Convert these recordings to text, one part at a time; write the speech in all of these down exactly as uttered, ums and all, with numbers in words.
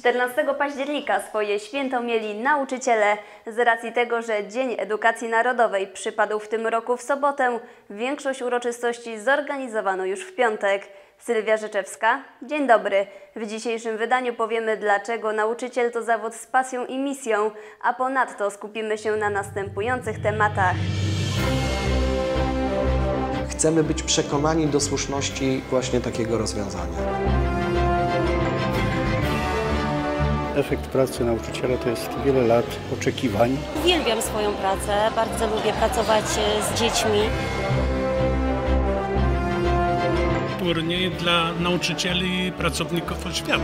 czternastego października swoje święto mieli nauczyciele. Z racji tego, że Dzień Edukacji Narodowej przypadł w tym roku w sobotę, większość uroczystości zorganizowano już w piątek. Sylwia Rzeczewska, dzień dobry. W dzisiejszym wydaniu powiemy, dlaczego nauczyciel to zawód z pasją i misją, a ponadto skupimy się na następujących tematach. Chcemy być przekonani do słuszności właśnie takiego rozwiązania. Efekt pracy nauczyciela to jest wiele lat oczekiwań. Uwielbiam swoją pracę, bardzo lubię pracować z dziećmi. Turniej dla nauczycieli i pracowników oświaty.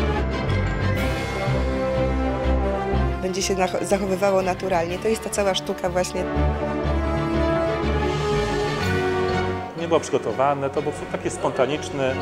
Będzie się zachowywało naturalnie. To jest ta cała sztuka właśnie. Nie było przygotowane, to było takie spontaniczne.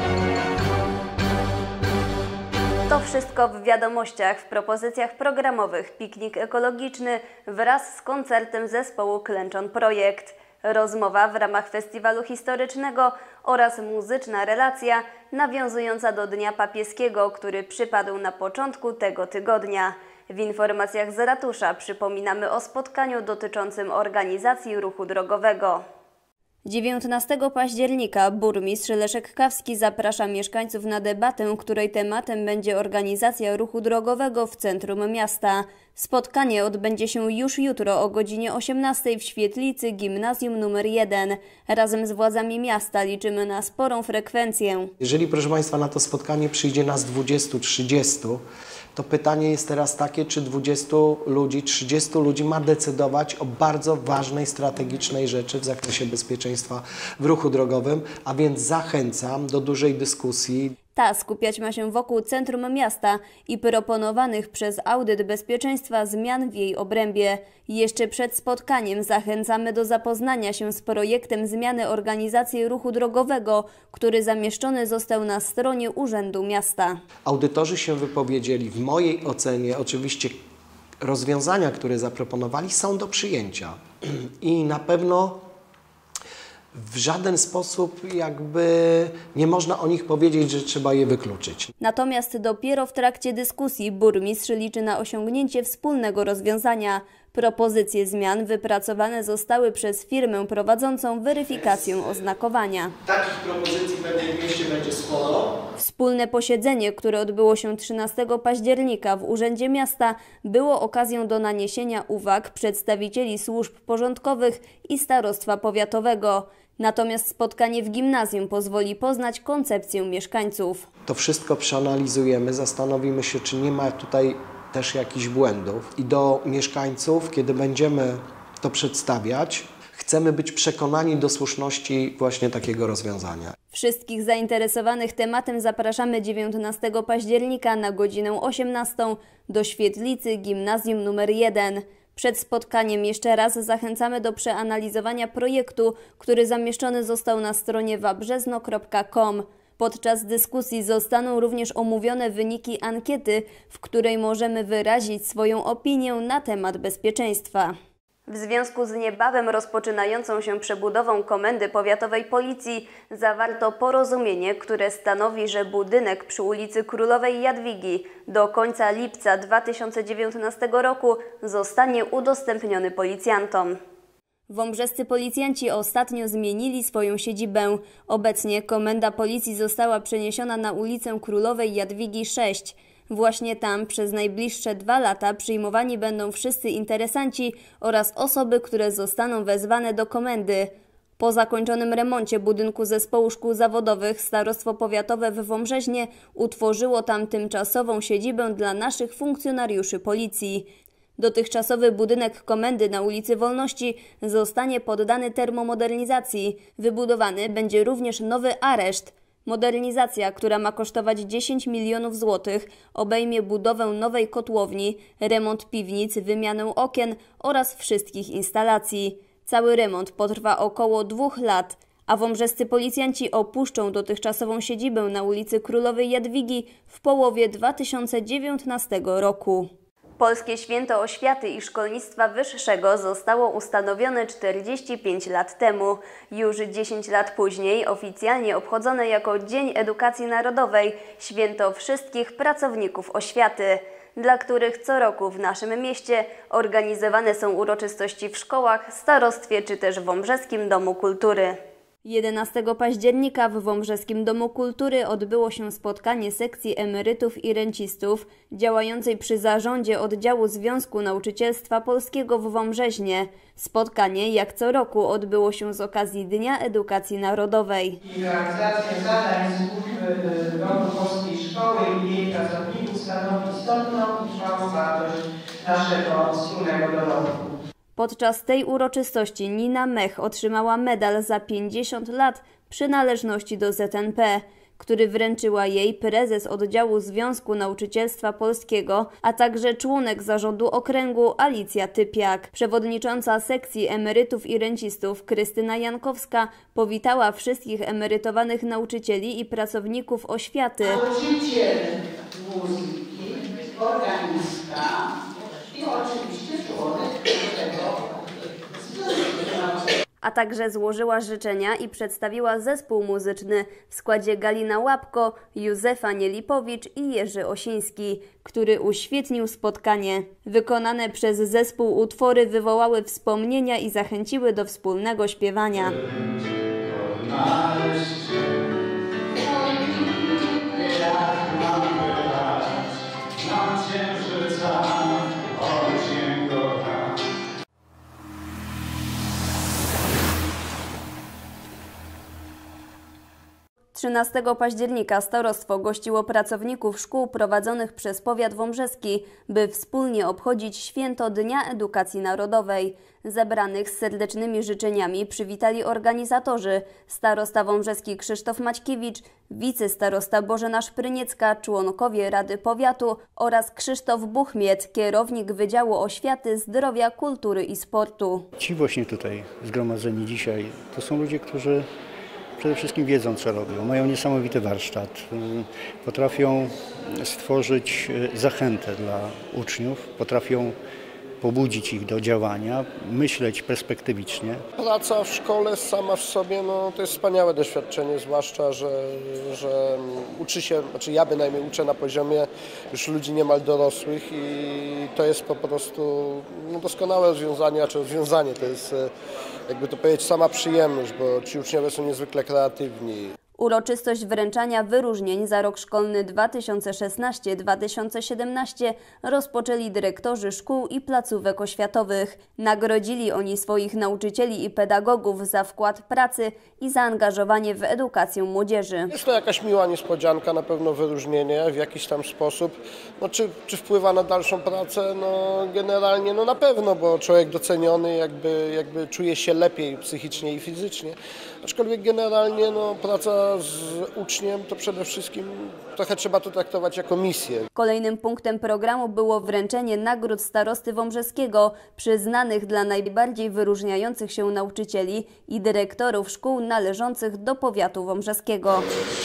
To wszystko w wiadomościach, w propozycjach programowych. Piknik ekologiczny wraz z koncertem zespołu Klęczon Projekt. Rozmowa w ramach festiwalu historycznego oraz muzyczna relacja nawiązująca do Dnia Papieskiego, który przypadł na początku tego tygodnia. W informacjach z ratusza przypominamy o spotkaniu dotyczącym organizacji ruchu drogowego. dziewiętnastego października burmistrz Leszek Kawski zaprasza mieszkańców na debatę, której tematem będzie organizacja ruchu drogowego w centrum miasta. Spotkanie odbędzie się już jutro o godzinie osiemnastej w świetlicy Gimnazjum numer jeden. Razem z władzami miasta liczymy na sporą frekwencję. Jeżeli, proszę Państwa, na to spotkanie przyjdzie nas dwudziestu trzydziestu, to pytanie jest teraz takie, czy dwudziestu ludzi, trzydziestu ludzi ma decydować o bardzo ważnej, strategicznej rzeczy w zakresie bezpieczeństwa w ruchu drogowym, a więc zachęcam do dużej dyskusji. Ta skupiać ma się wokół centrum miasta i proponowanych przez audyt bezpieczeństwa zmian w jej obrębie. Jeszcze przed spotkaniem zachęcamy do zapoznania się z projektem zmiany organizacji ruchu drogowego, który zamieszczony został na stronie Urzędu Miasta. Audytorzy się wypowiedzieli. W mojej ocenie oczywiście rozwiązania, które zaproponowali, są do przyjęcia i na pewno w żaden sposób jakby nie można o nich powiedzieć, że trzeba je wykluczyć. Natomiast dopiero w trakcie dyskusji burmistrz liczy na osiągnięcie wspólnego rozwiązania. Propozycje zmian wypracowane zostały przez firmę prowadzącą weryfikację oznakowania. Takich propozycji pewnie w mieście będzie sporo. Wspólne posiedzenie, które odbyło się trzynastego października w Urzędzie Miasta, było okazją do naniesienia uwag przedstawicieli służb porządkowych i starostwa powiatowego. Natomiast spotkanie w gimnazjum pozwoli poznać koncepcję mieszkańców. To wszystko przeanalizujemy, zastanowimy się, czy nie ma tutaj też jakichś błędów. I do mieszkańców, kiedy będziemy to przedstawiać, chcemy być przekonani do słuszności właśnie takiego rozwiązania. Wszystkich zainteresowanych tematem zapraszamy dziewiętnastego października na godzinę osiemnastą do świetlicy Gimnazjum numer jeden. Przed spotkaniem jeszcze raz zachęcamy do przeanalizowania projektu, który zamieszczony został na stronie wabrzezno kropka com. Podczas dyskusji zostaną również omówione wyniki ankiety, w której możemy wyrazić swoją opinię na temat bezpieczeństwa. W związku z niebawem rozpoczynającą się przebudową Komendy Powiatowej Policji zawarto porozumienie, które stanowi, że budynek przy ulicy Królowej Jadwigi do końca lipca dwa tysiące dziewiętnastego roku zostanie udostępniony policjantom. Wąbrzescy policjanci ostatnio zmienili swoją siedzibę. Obecnie Komenda Policji została przeniesiona na ulicę Królowej Jadwigi sześć. Właśnie tam przez najbliższe dwa lata przyjmowani będą wszyscy interesanci oraz osoby, które zostaną wezwane do komendy. Po zakończonym remoncie budynku Zespołu Szkół Zawodowych Starostwo Powiatowe w Wąbrzeźnie utworzyło tam tymczasową siedzibę dla naszych funkcjonariuszy policji. Dotychczasowy budynek komendy na ulicy Wolności zostanie poddany termomodernizacji. Wybudowany będzie również nowy areszt. Modernizacja, która ma kosztować dziesięć milionów złotych, obejmie budowę nowej kotłowni, remont piwnic, wymianę okien oraz wszystkich instalacji. Cały remont potrwa około dwóch lat, a wąbrzescy policjanci opuszczą dotychczasową siedzibę na ulicy Królowej Jadwigi w połowie dwa tysiące dziewiętnastego roku. Polskie Święto Oświaty i Szkolnictwa Wyższego zostało ustanowione czterdzieści pięć lat temu. Już dziesięć lat później oficjalnie obchodzone jako Dzień Edukacji Narodowej, święto wszystkich pracowników oświaty, dla których co roku w naszym mieście organizowane są uroczystości w szkołach, starostwie czy też w Wąbrzeskim Domu Kultury. jedenastego października w Wąbrzeskim Domu Kultury odbyło się spotkanie sekcji emerytów i rencistów działającej przy zarządzie oddziału Związku Nauczycielstwa Polskiego w Wąbrzeźnie. Spotkanie, jak co roku, odbyło się z okazji Dnia Edukacji Narodowej. I realizacja zadań służby roku polskiej szkoły i jej pracowników stanowi istotną i trwałą wartość naszego wspólnego dorobku. Podczas tej uroczystości Nina Mech otrzymała medal za pięćdziesiąt lat przynależności do Z N P, który wręczyła jej prezes oddziału Związku Nauczycielstwa Polskiego, a także członek zarządu okręgu Alicja Typiak. Przewodnicząca sekcji emerytów i rencistów Krystyna Jankowska powitała wszystkich emerytowanych nauczycieli i pracowników oświaty. Nauczyciel muzyki, organistka i oczywiście członek tego. A także złożyła życzenia i przedstawiła zespół muzyczny w składzie Galina Łapko, Józefa Nielipowicz i Jerzy Osiński, który uświetnił spotkanie. Wykonane przez zespół utwory wywołały wspomnienia i zachęciły do wspólnego śpiewania. trzynastego października starostwo gościło pracowników szkół prowadzonych przez powiat wąbrzeski, by wspólnie obchodzić święto Dnia Edukacji Narodowej. Zebranych z serdecznymi życzeniami przywitali organizatorzy: starosta wąbrzeski Krzysztof Maćkiewicz, wicestarosta Bożena Szpryniecka, członkowie Rady Powiatu oraz Krzysztof Buchmiet, kierownik Wydziału Oświaty, Zdrowia, Kultury i Sportu. Ci właśnie tutaj zgromadzeni dzisiaj to są ludzie, którzy przede wszystkim wiedzą, co robią, mają niesamowity warsztat, potrafią stworzyć zachętę dla uczniów, potrafią pobudzić ich do działania, myśleć perspektywicznie. Praca w szkole sama w sobie no, to jest wspaniałe doświadczenie, zwłaszcza, że, że uczy się, znaczy ja bynajmniej uczę na poziomie już ludzi niemal dorosłych i to jest po prostu no, doskonałe rozwiązanie, czy rozwiązanie to jest, jakby to powiedzieć, sama przyjemność, bo ci uczniowie są niezwykle kreatywni. Uroczystość wręczania wyróżnień za rok szkolny dwa tysiące szesnasty dwa tysiące siedemnasty rozpoczęli dyrektorzy szkół i placówek oświatowych. Nagrodzili oni swoich nauczycieli i pedagogów za wkład pracy i zaangażowanie w edukację młodzieży. Jest to jakaś miła niespodzianka, na pewno wyróżnienie w jakiś tam sposób. No, czy, czy wpływa na dalszą pracę? No, generalnie no na pewno, bo człowiek doceniony jakby, jakby czuje się lepiej psychicznie i fizycznie. Aczkolwiek generalnie no, praca z uczniem to przede wszystkim trochę trzeba to traktować jako misję. Kolejnym punktem programu było wręczenie nagród starosty wąbrzeskiego przyznanych dla najbardziej wyróżniających się nauczycieli i dyrektorów szkół należących do powiatu wąbrzeskiego.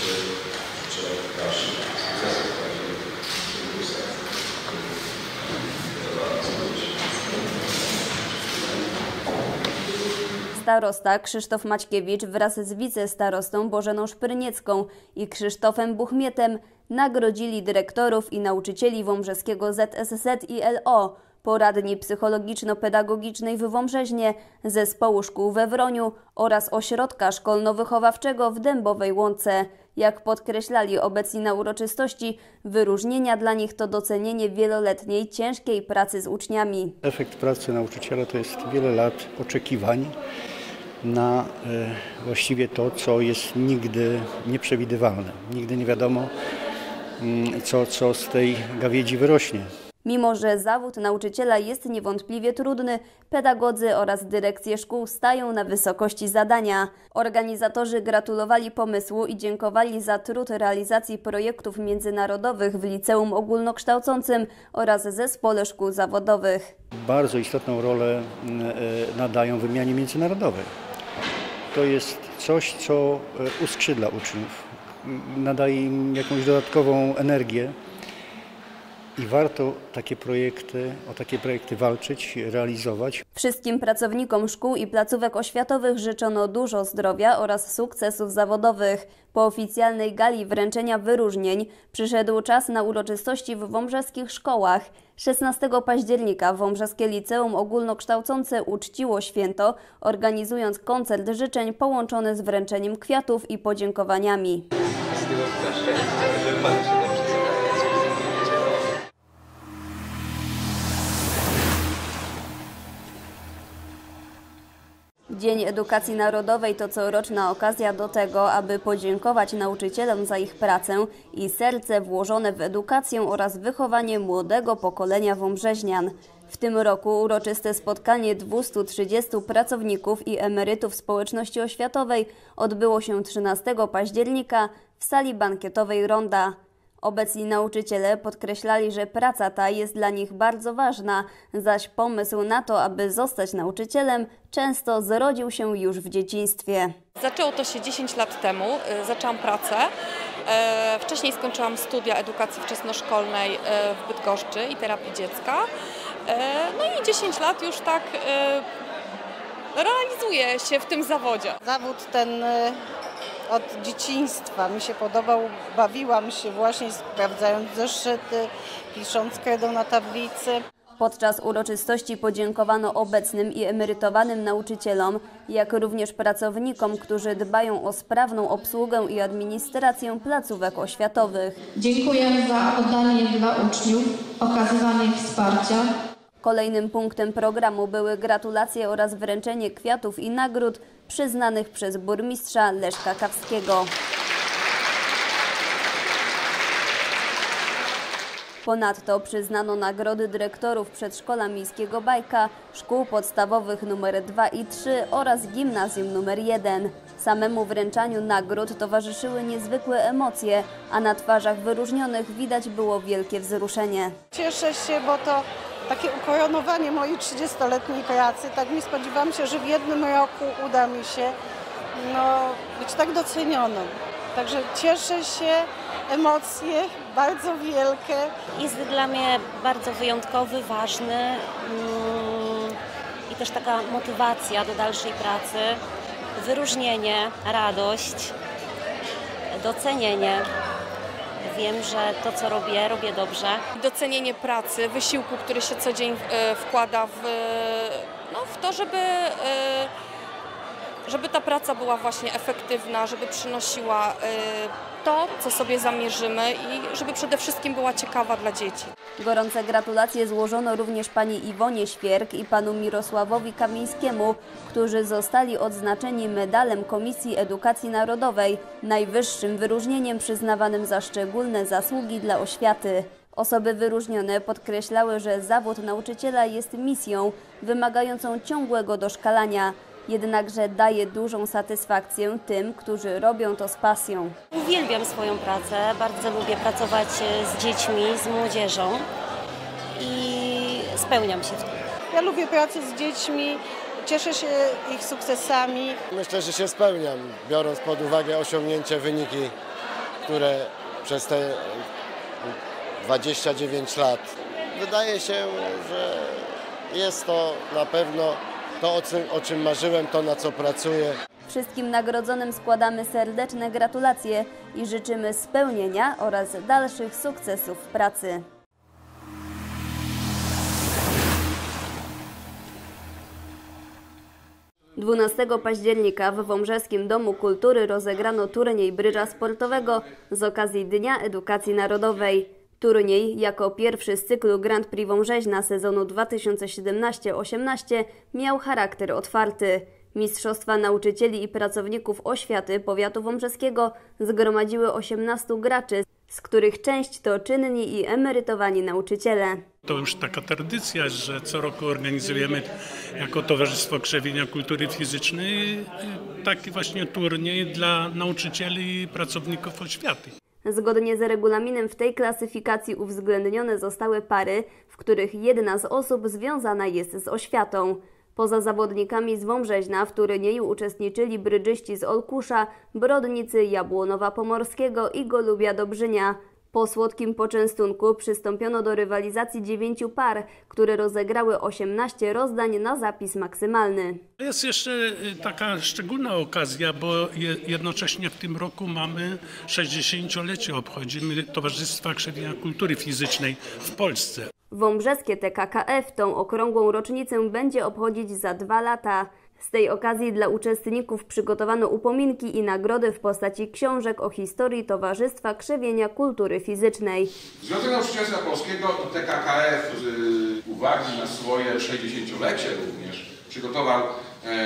Starosta Krzysztof Maćkiewicz wraz z wicestarostą Bożeną Szpryniecką i Krzysztofem Buchmietem nagrodzili dyrektorów i nauczycieli wąbrzeskiego Z S Z i L O, poradni psychologiczno-pedagogicznej w Wąbrzeźnie, zespołu szkół we Wroniu oraz ośrodka szkolno-wychowawczego w Dębowej Łące. Jak podkreślali obecni na uroczystości, wyróżnienia dla nich to docenienie wieloletniej, ciężkiej pracy z uczniami. Efekt pracy nauczyciela to jest wiele lat oczekiwań na e, właściwie to, co jest nigdy nieprzewidywalne. Nigdy nie wiadomo, m, co, co z tej gawiedzi wyrośnie. Mimo że zawód nauczyciela jest niewątpliwie trudny, pedagodzy oraz dyrekcje szkół stają na wysokości zadania. Organizatorzy gratulowali pomysłu i dziękowali za trud realizacji projektów międzynarodowych w liceum ogólnokształcącym oraz zespole szkół zawodowych. Bardzo istotną rolę nadają wymianie międzynarodowej. To jest coś, co uskrzydla uczniów, nadaje im jakąś dodatkową energię. i warto takie projekty, o takie projekty walczyć, realizować. Wszystkim pracownikom szkół i placówek oświatowych życzono dużo zdrowia oraz sukcesów zawodowych. Po oficjalnej gali wręczenia wyróżnień przyszedł czas na uroczystości w wąbrzeskich szkołach. szesnastego października Wąbrzeskie Liceum Ogólnokształcące uczciło święto, organizując koncert życzeń połączony z wręczeniem kwiatów i podziękowaniami. Dzień Edukacji Narodowej to coroczna okazja do tego, aby podziękować nauczycielom za ich pracę i serce włożone w edukację oraz wychowanie młodego pokolenia wąbrzeźnian. W tym roku uroczyste spotkanie dwustu trzydziestu pracowników i emerytów społeczności oświatowej odbyło się trzynastego października w sali bankietowej Ronda. Obecni nauczyciele podkreślali, że praca ta jest dla nich bardzo ważna, zaś pomysł na to, aby zostać nauczycielem, często zrodził się już w dzieciństwie. Zaczęło to się dziesięć lat temu, zaczęłam pracę. Wcześniej skończyłam studia edukacji wczesnoszkolnej w Bydgoszczy i terapii dziecka. No i dziesięć lat już tak realizuję się w tym zawodzie. Zawód ten od dzieciństwa mi się podobał, bawiłam się właśnie sprawdzając zeszyty, pisząc kredą na tablicy. Podczas uroczystości podziękowano obecnym i emerytowanym nauczycielom, jak również pracownikom, którzy dbają o sprawną obsługę i administrację placówek oświatowych. Dziękuję za oddanie dla uczniów, okazywanie wsparcia. Kolejnym punktem programu były gratulacje oraz wręczenie kwiatów i nagród przyznanych przez burmistrza Leszka Kawskiego. Ponadto przyznano nagrody dyrektorów przedszkola miejskiego Bajka, szkół podstawowych numer dwa i trzy oraz gimnazjum numer jeden. Samemu wręczaniu nagród towarzyszyły niezwykłe emocje, a na twarzach wyróżnionych widać było wielkie wzruszenie. Cieszę się, bo to takie ukoronowanie mojej trzydziestoletniej pracy. Tak nie spodziewałam się, że w jednym roku uda mi się no, być tak docenioną. Także cieszę się, emocje bardzo wielkie. Jest dla mnie bardzo wyjątkowy, ważny mm, i też taka motywacja do dalszej pracy, wyróżnienie, radość, docenienie. Wiem, że to, co robię, robię dobrze. Docenienie pracy, wysiłku, który się co dzień wkłada w, no, w to, żeby, żeby ta praca była właśnie efektywna, żeby przynosiła to, co sobie zamierzymy i żeby przede wszystkim była ciekawa dla dzieci. Gorące gratulacje złożono również pani Iwonie Świerk i panu Mirosławowi Kamińskiemu, którzy zostali odznaczeni medalem Komisji Edukacji Narodowej, najwyższym wyróżnieniem przyznawanym za szczególne zasługi dla oświaty. Osoby wyróżnione podkreślały, że zawód nauczyciela jest misją wymagającą ciągłego doszkalania. Jednakże daje dużą satysfakcję tym, którzy robią to z pasją. Uwielbiam swoją pracę, bardzo lubię pracować z dziećmi, z młodzieżą i spełniam się w tym. Ja lubię pracę z dziećmi, cieszę się ich sukcesami. Myślę, że się spełniam, biorąc pod uwagę osiągnięte wyniki, które przez te dwadzieścia dziewięć lat. Wydaje się, że jest to na pewno to, o czym marzyłem, to, na co pracuję. Wszystkim nagrodzonym składamy serdeczne gratulacje i życzymy spełnienia oraz dalszych sukcesów w pracy. dwunastego października w Wąbrzeskim Domu Kultury rozegrano turniej brydża sportowego z okazji Dnia Edukacji Narodowej. Turniej, jako pierwszy z cyklu Grand Prix Wąbrzeźna sezonu dwa tysiące siedemnaście osiemnaście, miał charakter otwarty. Mistrzostwa nauczycieli i pracowników oświaty powiatu wąbrzeskiego zgromadziły osiemnastu graczy, z których część to czynni i emerytowani nauczyciele. To już taka tradycja, że co roku organizujemy jako Towarzystwo Krzewienia Kultury Fizycznej taki właśnie turniej dla nauczycieli i pracowników oświaty. Zgodnie z regulaminem w tej klasyfikacji uwzględnione zostały pary, w których jedna z osób związana jest z oświatą. Poza zawodnikami z Wąbrzeźna w turnieju uczestniczyli brydżyści z Olkusza, Brodnicy, Jabłonowa Pomorskiego i Golubia Dobrzynia. Po słodkim poczęstunku przystąpiono do rywalizacji dziewięciu par, które rozegrały osiemnaście rozdań na zapis maksymalny. Jest jeszcze taka szczególna okazja, bo jednocześnie w tym roku mamy sześćdziesięciolecie, obchodzimy Towarzystwa Krzewienia Kultury Fizycznej w Polsce. Wąbrzeskie T K K F tą okrągłą rocznicę będzie obchodzić za dwa lata. Z tej okazji dla uczestników przygotowano upominki i nagrody w postaci książek o historii Towarzystwa Krzewienia Kultury Fizycznej. Związek Nauczycielstwa Polskiego i T K K F z uwagi na swoje sześćdziesięciolecie również przygotował e,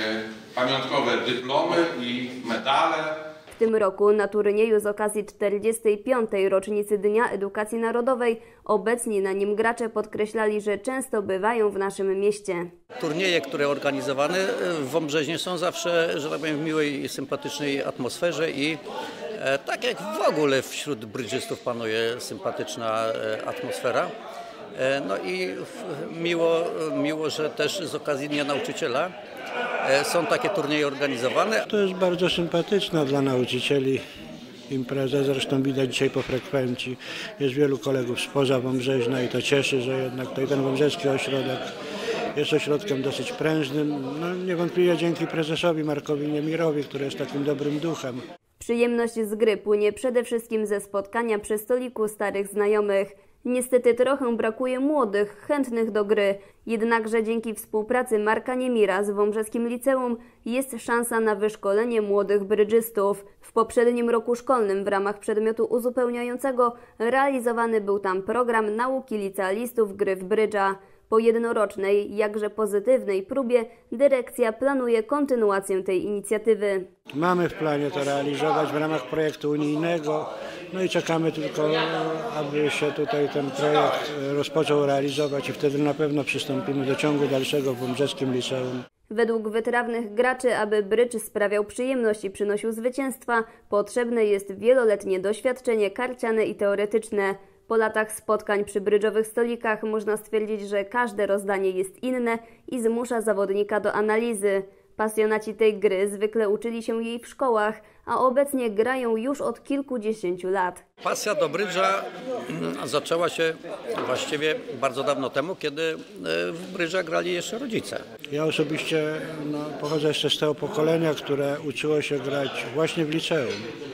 pamiątkowe dyplomy i medale. W tym roku na turnieju z okazji czterdziestej piątej rocznicy Dnia Edukacji Narodowej obecni na nim gracze podkreślali, że często bywają w naszym mieście. Turnieje, które organizowane w Wąbrzeźnie są zawsze, że tak powiem, w miłej i sympatycznej atmosferze i e, tak jak w ogóle wśród brydżystów panuje sympatyczna e, atmosfera. E, no i miło, miło, że też z okazji Dnia Nauczyciela są takie turnieje organizowane. To jest bardzo sympatyczna dla nauczycieli impreza, zresztą widać dzisiaj po frekwencji. Jest wielu kolegów spoza Wąbrzeźna i to cieszy, że jednak tutaj ten wąbrzeski ośrodek jest ośrodkiem dosyć prężnym. No, niewątpliwie dzięki prezesowi Markowi Niemirowi, który jest takim dobrym duchem. Przyjemność z gry płynie przede wszystkim ze spotkania przy stoliku starych znajomych. Niestety trochę brakuje młodych, chętnych do gry, jednakże dzięki współpracy Marka Niemira z Wąbrzeskim Liceum jest szansa na wyszkolenie młodych brydżystów. W poprzednim roku szkolnym w ramach przedmiotu uzupełniającego realizowany był tam program nauki licealistów gry w brydża. Po jednorocznej, jakże pozytywnej próbie dyrekcja planuje kontynuację tej inicjatywy. Mamy w planie to realizować w ramach projektu unijnego, no i czekamy tylko, aby się tutaj ten projekt rozpoczął realizować i wtedy na pewno przystąpimy do ciągu dalszego w Wąbrzeskim Liceum. Według wytrawnych graczy, aby brydż sprawiał przyjemność i przynosił zwycięstwa, potrzebne jest wieloletnie doświadczenie karciane i teoretyczne. Po latach spotkań przy brydżowych stolikach można stwierdzić, że każde rozdanie jest inne i zmusza zawodnika do analizy. Pasjonaci tej gry zwykle uczyli się jej w szkołach, a obecnie grają już od kilkudziesięciu lat. Pasja do brydża zaczęła się właściwie bardzo dawno temu, kiedy w brydża grali jeszcze rodzice. Ja osobiście no, pochodzę jeszcze z tego pokolenia, które uczyło się grać właśnie w liceum.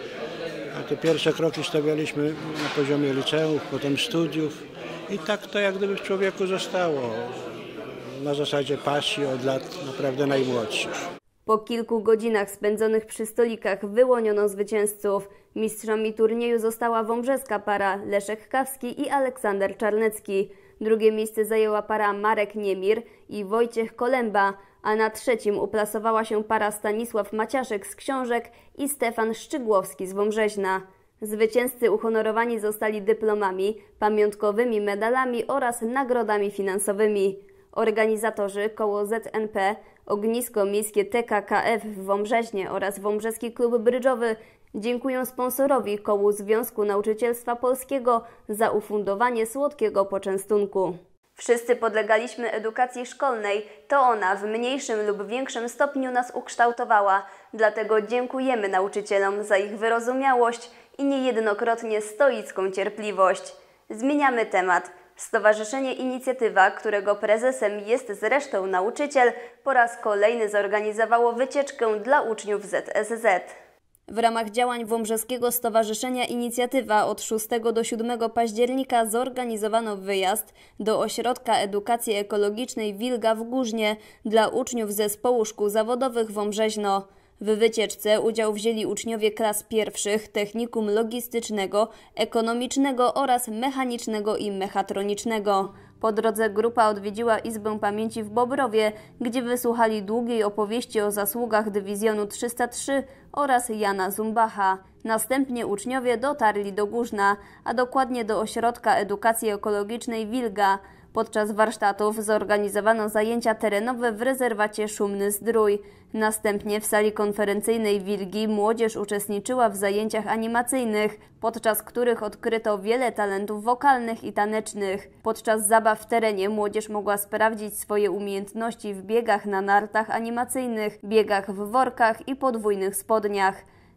A te pierwsze kroki stawialiśmy na poziomie liceów, potem studiów i tak to jak gdyby w człowieku zostało. Na zasadzie pasji od lat naprawdę najmłodszych. Po kilku godzinach spędzonych przy stolikach wyłoniono zwycięzców. Mistrzami turnieju została wąbrzeska para Leszek Kawski i Aleksander Czarnecki. Drugie miejsce zajęła para Marek Niemir i Wojciech Kolemba, a na trzecim uplasowała się para Stanisław Maciaszek z Książek i Stefan Szczygłowski z Wąbrzeźna. Zwycięzcy uhonorowani zostali dyplomami, pamiątkowymi medalami oraz nagrodami finansowymi. Organizatorzy koło Z N P, Ognisko Miejskie T K K F w Wąbrzeźnie oraz Wąbrzeski Klub Brydżowy dziękują sponsorowi kołu Związku Nauczycielstwa Polskiego za ufundowanie słodkiego poczęstunku. Wszyscy podlegaliśmy edukacji szkolnej, to ona w mniejszym lub większym stopniu nas ukształtowała, dlatego dziękujemy nauczycielom za ich wyrozumiałość i niejednokrotnie stoicką cierpliwość. Zmieniamy temat. Stowarzyszenie Inicjatywa, którego prezesem jest zresztą nauczyciel, po raz kolejny zorganizowało wycieczkę dla uczniów Z S Z. W ramach działań Wąbrzeskiego Stowarzyszenia Inicjatywa od szóstego do siódmego października zorganizowano wyjazd do Ośrodka Edukacji Ekologicznej Wilga w Górznie dla uczniów Zespołu Szkół Zawodowych Wąbrzeźno. W wycieczce udział wzięli uczniowie klas pierwszych, technikum logistycznego, ekonomicznego oraz mechanicznego i mechatronicznego. Po drodze grupa odwiedziła Izbę Pamięci w Bobrowie, gdzie wysłuchali długiej opowieści o zasługach Dywizjonu trzysta trzy oraz Jana Zumbacha. Następnie uczniowie dotarli do Górzna, a dokładnie do Ośrodka Edukacji Ekologicznej Wilga. Podczas warsztatów zorganizowano zajęcia terenowe w rezerwacie Szumny Zdrój. Następnie w sali konferencyjnej Wilgi młodzież uczestniczyła w zajęciach animacyjnych, podczas których odkryto wiele talentów wokalnych i tanecznych. Podczas zabaw w terenie młodzież mogła sprawdzić swoje umiejętności w biegach na nartach animacyjnych, biegach w workach i podwójnych spodniach.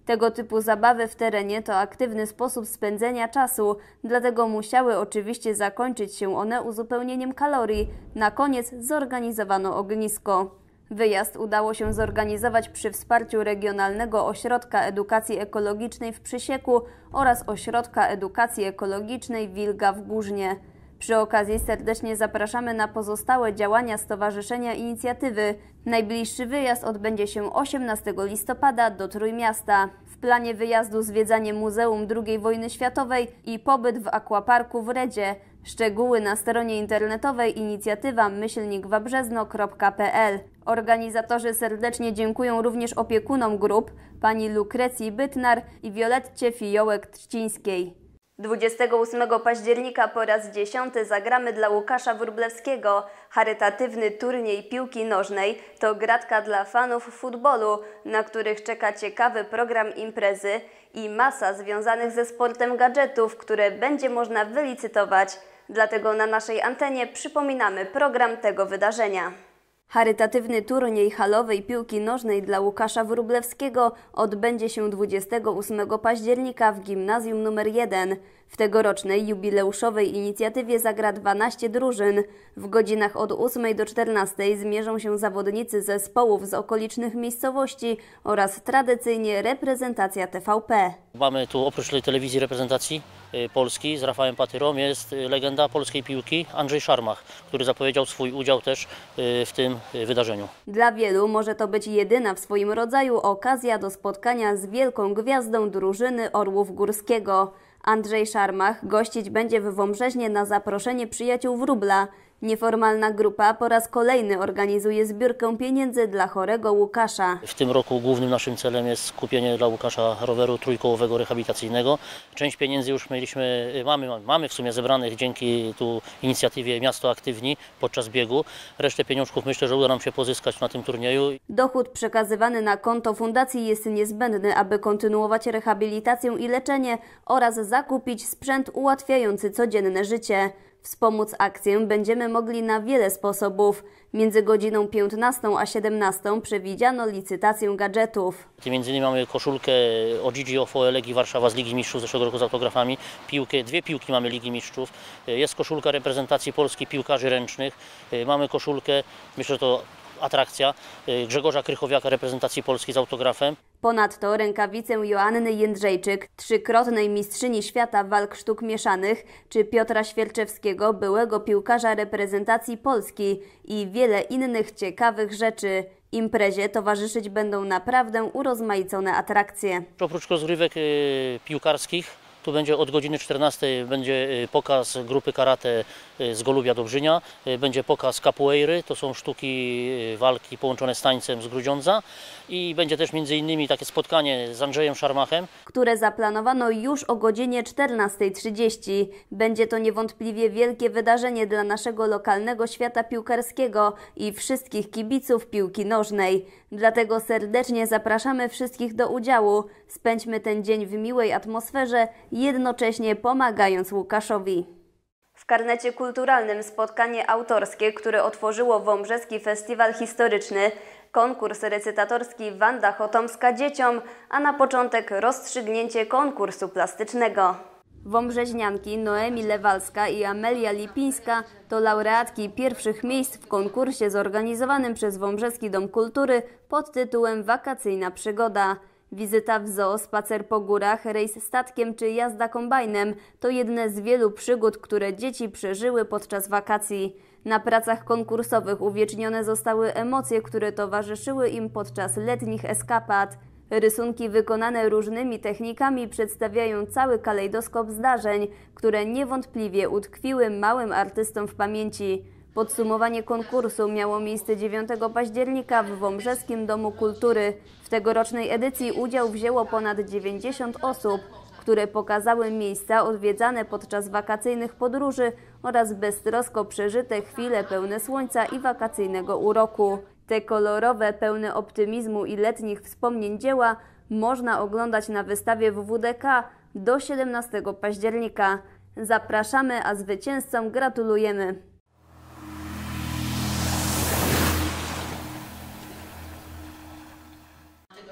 Tego typu zabawy w terenie to aktywny sposób spędzenia czasu, dlatego musiały oczywiście zakończyć się one uzupełnieniem kalorii. Na koniec zorganizowano ognisko. Wyjazd udało się zorganizować przy wsparciu Regionalnego Ośrodka Edukacji Ekologicznej w Przysieku oraz Ośrodka Edukacji Ekologicznej Wilga w Górznie. Przy okazji serdecznie zapraszamy na pozostałe działania Stowarzyszenia Inicjatywy. Najbliższy wyjazd odbędzie się osiemnastego listopada do Trójmiasta. W planie wyjazdu zwiedzanie Muzeum drugiej Wojny Światowej i pobyt w akwaparku w Redzie. Szczegóły na stronie internetowej inicjatywa myślnik wabrzezno kropka p l. Organizatorzy serdecznie dziękują również opiekunom grup, pani Lukrecji Bytnar i Violetcie Fijołek-Trzcińskiej. dwudziestego ósmego października po raz dziesiąty zagramy dla Łukasza Wróblewskiego. Charytatywny turniej piłki nożnej to gratka dla fanów futbolu, na których czeka ciekawy program imprezy i masa związanych ze sportem gadżetów, które będzie można wylicytować. Dlatego na naszej antenie przypominamy program tego wydarzenia. Charytatywny turniej halowej piłki nożnej dla Łukasza Wróblewskiego odbędzie się dwudziestego ósmego października w Gimnazjum numer jeden. W tegorocznej jubileuszowej inicjatywie zagra dwanaście drużyn. W godzinach od ósmej do czternastej zmierzą się zawodnicy zespołów z okolicznych miejscowości oraz tradycyjnie reprezentacja T V P. Mamy tu oprócz telewizji reprezentacji Polski z Rafałem Patyrą jest legenda polskiej piłki Andrzej Szarmach, który zapowiedział swój udział też w tym wydarzeniu. Dla wielu może to być jedyna w swoim rodzaju okazja do spotkania z wielką gwiazdą drużyny Orłów Górskiego. Andrzej Szarmach gościć będzie w Wąbrzeźnie na zaproszenie przyjaciół Wróbla. Nieformalna grupa po raz kolejny organizuje zbiórkę pieniędzy dla chorego Łukasza. W tym roku głównym naszym celem jest kupienie dla Łukasza roweru trójkołowego rehabilitacyjnego. Część pieniędzy już mieliśmy, mamy, mamy w sumie zebranych dzięki tu inicjatywie Miasto Aktywni podczas biegu. Resztę pieniążków myślę, że uda nam się pozyskać na tym turnieju. Dochód przekazywany na konto fundacji jest niezbędny, aby kontynuować rehabilitację i leczenie oraz zakupić sprzęt ułatwiający codzienne życie. Wspomóc akcję będziemy mogli na wiele sposobów. Między godziną piętnastą a siedemnastą przewidziano licytację gadżetów. Między innymi mamy koszulkę o Gigi Ofo Legii Warszawa z Ligi Mistrzów zeszłego roku z autografami, piłkę, dwie piłki mamy Ligi Mistrzów, jest koszulka reprezentacji Polski piłkarzy ręcznych, mamy koszulkę, myślę, że to atrakcja, Grzegorza Krychowiaka reprezentacji Polski z autografem. Ponadto rękawicę Joanny Jędrzejczyk, trzykrotnej mistrzyni świata walk sztuk mieszanych, czy Piotra Świerczewskiego, byłego piłkarza reprezentacji Polski i wiele innych ciekawych rzeczy. Imprezie towarzyszyć będą naprawdę urozmaicone atrakcje. Oprócz rozgrywek piłkarskich, tu będzie od godziny czternastej będzie pokaz grupy karate z Golubia Dobrzynia, będzie pokaz capoeiry, to są sztuki walki połączone z tańcem z Grudziądza i będzie też między innymi takie spotkanie z Andrzejem Szarmachem, które zaplanowano już o godzinie czternastej trzydzieści. Będzie to niewątpliwie wielkie wydarzenie dla naszego lokalnego świata piłkarskiego i wszystkich kibiców piłki nożnej. Dlatego serdecznie zapraszamy wszystkich do udziału. Spędźmy ten dzień w miłej atmosferze, jednocześnie pomagając Łukaszowi. W Karnecie Kulturalnym spotkanie autorskie, które otworzyło Wąbrzeski Festiwal Historyczny, konkurs recytatorski Wanda Chotomska dzieciom, a na początek rozstrzygnięcie konkursu plastycznego. Wąbrzeźnianki Noemi Lewalska i Amelia Lipińska to laureatki pierwszych miejsc w konkursie zorganizowanym przez Wąbrzeski Dom Kultury pod tytułem Wakacyjna przygoda. Wizyta w zoo, spacer po górach, rejs statkiem czy jazda kombajnem to jedne z wielu przygód, które dzieci przeżyły podczas wakacji. Na pracach konkursowych uwiecznione zostały emocje, które towarzyszyły im podczas letnich eskapad. Rysunki wykonane różnymi technikami przedstawiają cały kalejdoskop zdarzeń, które niewątpliwie utkwiły małym artystom w pamięci. Podsumowanie konkursu miało miejsce dziewiątego października w Wąbrzeskim Domu Kultury. W tegorocznej edycji udział wzięło ponad dziewięćdziesiąt osób, które pokazały miejsca odwiedzane podczas wakacyjnych podróży oraz beztrosko przeżyte chwile pełne słońca i wakacyjnego uroku. Te kolorowe, pełne optymizmu i letnich wspomnień dzieła można oglądać na wystawie w W D K do siedemnastego października. Zapraszamy, a zwycięzcom gratulujemy.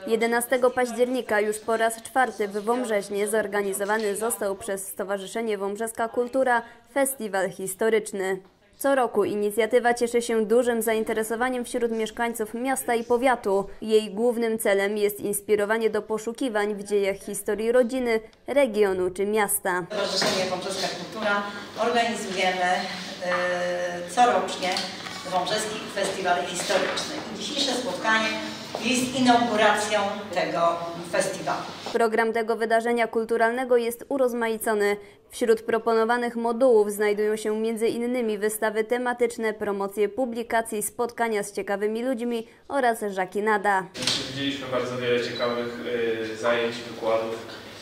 jedenastego października już po raz czwarty w Wąbrzeźnie zorganizowany został przez Stowarzyszenie Wąbrzeska Kultura Festiwal Historyczny. Co roku inicjatywa cieszy się dużym zainteresowaniem wśród mieszkańców miasta i powiatu. Jej głównym celem jest inspirowanie do poszukiwań w dziejach historii rodziny, regionu czy miasta. Stowarzyszenie Wąbrzeska Kultura organizujemy yy, corocznie Wąbrzeski Festiwal Historyczny. I dzisiejsze spotkanie jest inauguracją tego festiwalu. Program tego wydarzenia kulturalnego jest urozmaicony. Wśród proponowanych modułów znajdują się między innymi wystawy tematyczne, promocje publikacji, spotkania z ciekawymi ludźmi oraz żakinada. Widzieliśmy bardzo wiele ciekawych y, zajęć, wykładów.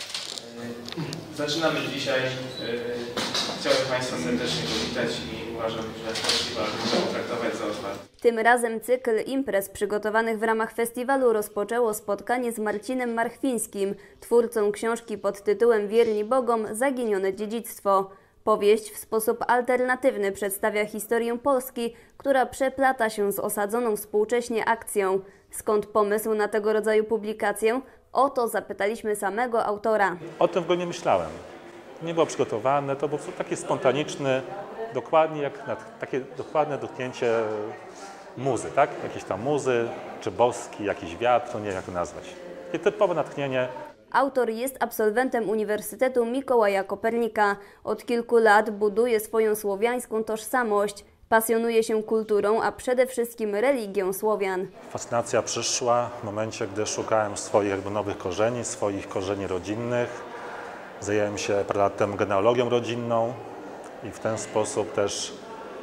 Y, zaczynamy dzisiaj. Y, Chciałbym Państwa serdecznie powitać i uważam, że festiwal trzeba traktować za otwarty. Tym razem cykl imprez przygotowanych w ramach festiwalu rozpoczęło spotkanie z Marcinem Marchwińskim, twórcą książki pod tytułem Wierni Bogom – Zaginione dziedzictwo. Powieść w sposób alternatywny przedstawia historię Polski, która przeplata się z osadzoną współcześnie akcją. Skąd pomysł na tego rodzaju publikację? O to zapytaliśmy samego autora. O tym w ogóle nie myślałem. Nie było przygotowane, to był taki spontaniczny, dokładnie jak na takie dokładne dotknięcie muzy, tak? Jakieś tam muzy, czy boski, jakiś wiatr, no nie wiem jak to nazwać. Takie typowe natchnienie. Autor jest absolwentem Uniwersytetu Mikołaja Kopernika. Od kilku lat buduje swoją słowiańską tożsamość. Pasjonuje się kulturą, a przede wszystkim religią Słowian. Fascynacja przyszła w momencie, gdy szukałem swoich jakby nowych korzeni, swoich korzeni rodzinnych. Zajęłem się parę lat temu genealogią rodzinną i w ten sposób też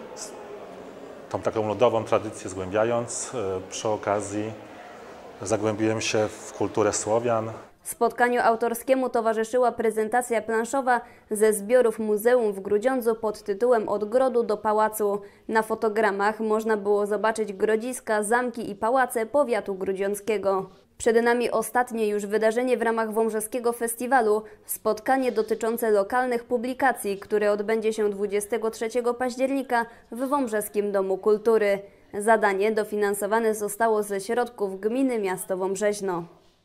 tą taką ludową tradycję zgłębiając, przy okazji zagłębiłem się w kulturę Słowian. Spotkaniu autorskiemu towarzyszyła prezentacja planszowa ze zbiorów muzeum w Grudziądzu pod tytułem Od grodu do pałacu. Na fotogramach można było zobaczyć grodziska, zamki i pałace powiatu grudziąckiego. Przed nami ostatnie już wydarzenie w ramach Wąbrzeskiego Festiwalu, spotkanie dotyczące lokalnych publikacji, które odbędzie się dwudziestego trzeciego października w Wąbrzeskim Domu Kultury. Zadanie dofinansowane zostało ze środków gminy Miasto Wąbrzeźno.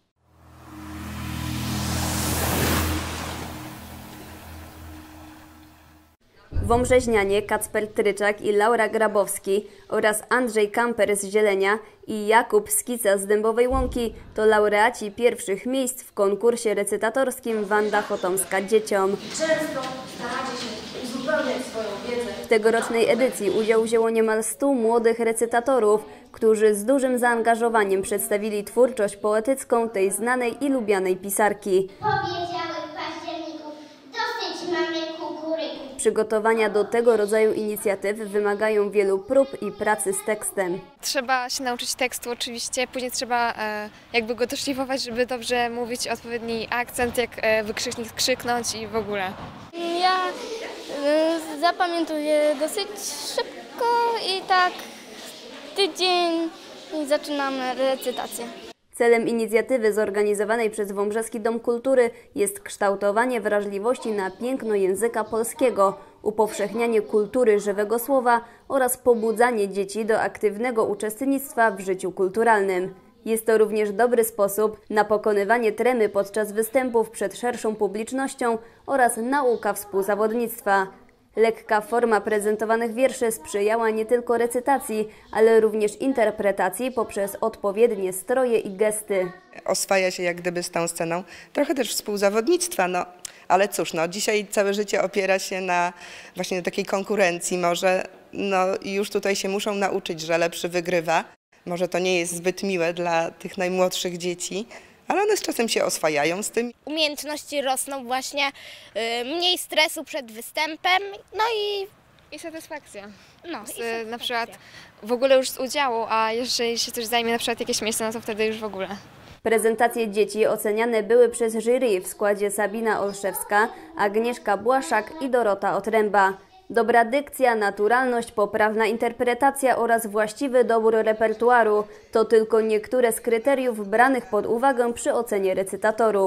Wąbrzeźnianie Kacper Tryczak i Laura Grabowski oraz Andrzej Kamper z Zielenia i Jakub Skica z Dębowej Łąki to laureaci pierwszych miejsc w konkursie recytatorskim Wanda Chotomska Dzieciom. Często staracie się uzupełniać swoją wiedzę. W tegorocznej edycji udział wzięło niemal stu młodych recytatorów, którzy z dużym zaangażowaniem przedstawili twórczość poetycką tej znanej i lubianej pisarki. Powiedziały w październiku, dosyć mamy kukuryku. Przygotowania do tego rodzaju inicjatyw wymagają wielu prób i pracy z tekstem. Trzeba się nauczyć tekstu oczywiście, później trzeba e, jakby go doszlifować, żeby dobrze mówić, odpowiedni akcent, jak e, wykrzyknik krzyknąć i w ogóle. Ja e, zapamiętuję dosyć szybko i tak tydzień zaczynamy recytację. Celem inicjatywy zorganizowanej przez Wąbrzeski Dom Kultury jest kształtowanie wrażliwości na piękno języka polskiego, upowszechnianie kultury żywego słowa oraz pobudzanie dzieci do aktywnego uczestnictwa w życiu kulturalnym. Jest to również dobry sposób na pokonywanie tremy podczas występów przed szerszą publicznością oraz nauka współzawodnictwa. Lekka forma prezentowanych wierszy sprzyjała nie tylko recytacji, ale również interpretacji poprzez odpowiednie stroje i gesty. Oswaja się jak gdyby z tą sceną, trochę też współzawodnictwa, no ale cóż, no dzisiaj całe życie opiera się na właśnie takiej konkurencji, może no już tutaj się muszą nauczyć, że lepszy wygrywa. Może to nie jest zbyt miłe dla tych najmłodszych dzieci, ale one z czasem się oswajają z tym. Umiejętności rosną właśnie, yy, mniej stresu przed występem, no i... I satysfakcja. No, z, i satysfakcja. Na przykład w ogóle już z udziału, a jeżeli się coś zajmie na przykład jakieś miejsce, no to wtedy już w ogóle. Prezentacje dzieci oceniane były przez jury w składzie Sabina Olszewska, Agnieszka Błaszak i Dorota Otręba. Dobra dykcja, naturalność, poprawna interpretacja oraz właściwy dobór repertuaru to tylko niektóre z kryteriów branych pod uwagę przy ocenie recytatorów.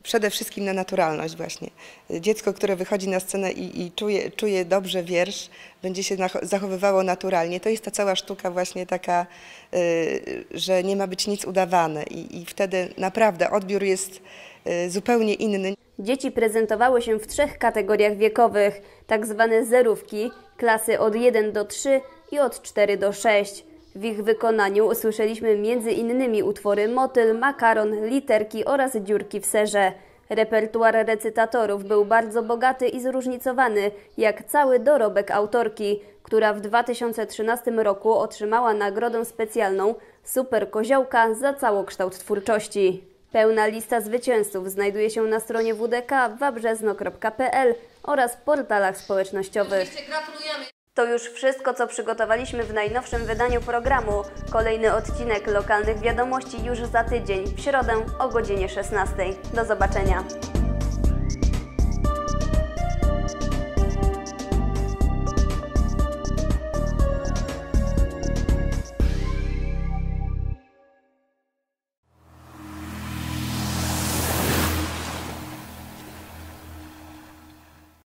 przede wszystkim na naturalność właśnie. Dziecko, które wychodzi na scenę i, i czuje, czuje dobrze wiersz, będzie się zachowywało naturalnie. To jest ta cała sztuka właśnie taka, y, że nie ma być nic udawane i, i wtedy naprawdę odbiór jest y, zupełnie inny. Dzieci prezentowały się w trzech kategoriach wiekowych, tak zwane zerówki, klasy od jeden do trzy i od cztery do sześć. W ich wykonaniu usłyszeliśmy między innymi utwory Motyl, Makaron, Literki oraz Dziurki w serze. Repertuar recytatorów był bardzo bogaty i zróżnicowany, jak cały dorobek autorki, która w dwa tysiące trzynastym roku otrzymała nagrodę specjalną Super Koziołka za całokształt twórczości. Pełna lista zwycięzców znajduje się na stronie w d k wabrzezno kropka p l oraz portalach społecznościowych. To już wszystko, co przygotowaliśmy w najnowszym wydaniu programu. Kolejny odcinek Lokalnych Wiadomości już za tydzień, w środę o godzinie szesnastej. Do zobaczenia.